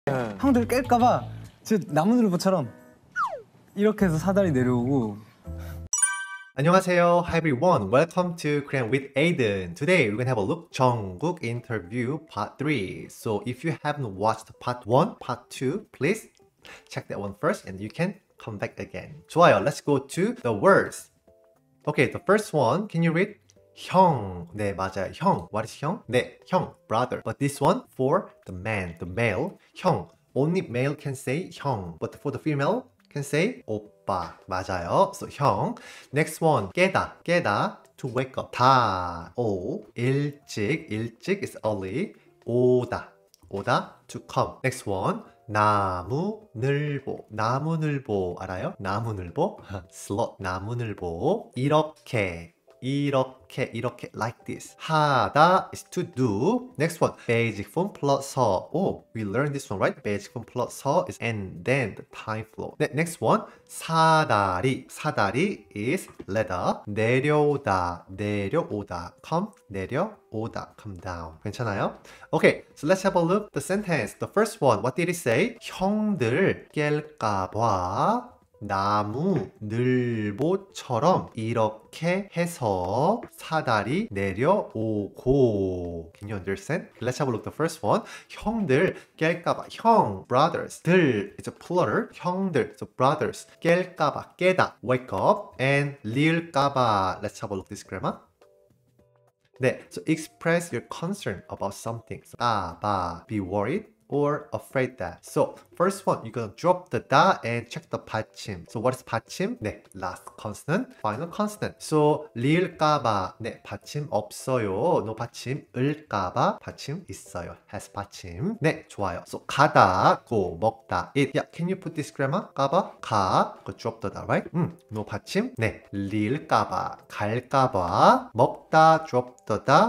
형들 깰까봐 나무늘보처럼 이렇게 해서 사다리 내려오고. 안녕하세요. Hi everyone. Welcome to Korean with Aiden. Today we're gonna have a look Jungkook interview part 3. So if you haven't watched part 1, part 2, please check that one first and you can come back again. 좋아요. Let's go to the words. Okay, the first one. Can you read? 형. 네, 맞아요. 형. What is 형? 네, 형. Brother. But this one for the man, the male. 형. Only male can say 형. But for the female can say 오빠. 맞아요. So 형. Next one. 깨다. 깨다. To wake up. 다. 오. 일찍. 일찍 is early. 오다. 오다. To come. Next one. 나무늘보. 나무늘보 알아요? 나무늘보? slot. 나무늘보. 이렇게. 이렇게 like this. 하다 is to do. Next one, basic form plus 서. Oh, we learned this one, right? Basic form plus 서 is and then the time flow. Next one, 사다리. 사다리 is ladder. 내려오다, 내려오다. come, 내려오다. come down. 괜찮아요? Okay, so let's have a look. The sentence. The first one, what did it say? 형들 깰까봐 나무늘보처럼 이렇게 해서 사다리 내려오고. Can you understand? Let's have a look. The first one. 형들 깰까봐. 형, brothers. 들, it's a plural. 형들, so brothers. 깰까봐, 깨다. Wake up. And 리을까봐. Let's have a look this grammar. 네, so express your concern about something. So, 까봐, be worried. Or afraid that. So first one, you're gonna drop the da and check the 받침. So what is 받침? 네, last consonant, final consonant. So 리을까봐, 네, 받침 없어요. No 받침. 을까봐 받침 있어요. has 받침. 네, 좋아요. So 가다, go, 먹다, eat. Yeah, can you put this grammar? 까봐, 가, go drop the da, right? no 받침. 네, 리을까봐, 갈까봐, 먹다, drop the da,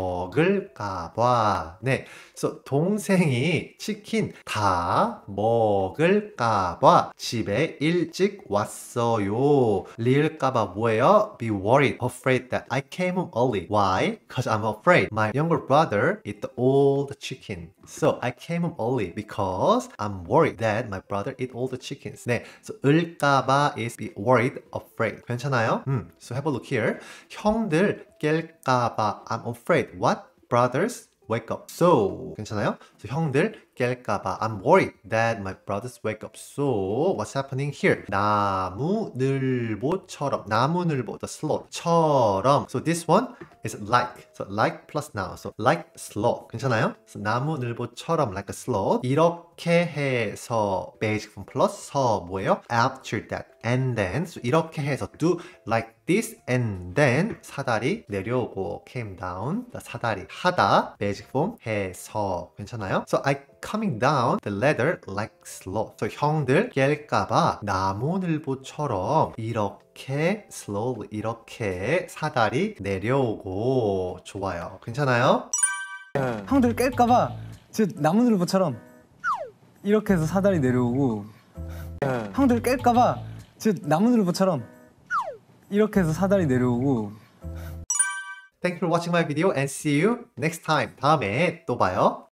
먹을까봐. 네, so 동생이 치킨 다 먹을까봐 집에 일찍 왔어요. 리을까봐 뭐예요? Be worried, afraid that I came home early. Why? Because I'm afraid my younger brother eat all the chicken. So I came home early because I'm worried that my brother eat all the chickens. 네, so 을까봐 is be worried, afraid. 괜찮아요? So have a look here. 형들 깰까봐 I'm afraid. What? Brothers? Wake up. So 괜찮아요? So 형들 깰까봐 I'm worried that my brothers wake up. So what's happening here? 나무늘보처럼. 나무늘보, the slope. 처럼. So this one is like. So like plus noun. So like slope. 괜찮아요? So 나무늘보처럼 like a slope. 이렇게 해서 basic form plus 서 뭐예요? After that. And then. So 이렇게 해서 do like this and then 사다리 내려오고 came down. The 사다리 하다 basic form 해서. 괜찮아요? So I coming down the ladder like slow. So 형들 깰까봐 나무늘보처럼 이렇게 slowly 이렇게 사다리 내려오고. 좋아요. 괜찮아요? 형들 깰까봐 나무늘보처럼 이렇게 해서 사다리 내려오고. 형들 깰까봐 나무늘보처럼 이렇게 해서 사다리 내려오고. Thank you for watching my video and see you next time. 다음에 또 봐요.